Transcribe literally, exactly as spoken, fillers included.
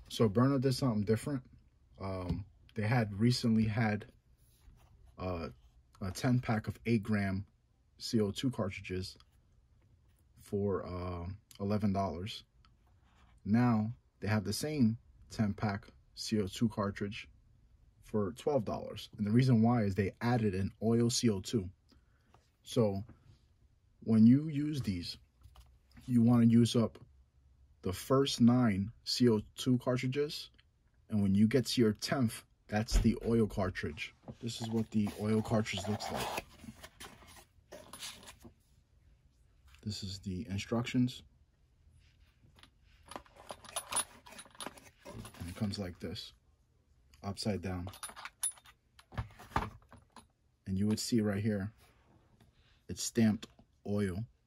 So Burna did something different. Um, they had recently had uh, a ten pack of eight gram C O two cartridges for uh, eleven dollars. Now they have the same ten pack C O two cartridge for twelve dollars. And the reason why is they added an oil C O two. So when you use these, you want to use up the first nine C O two cartridges, and when you get to your tenth, that's the oil cartridge. This is what the oil cartridge looks like. This is the instructions. And it comes like this, upside down. And you would see right here, it's stamped oil.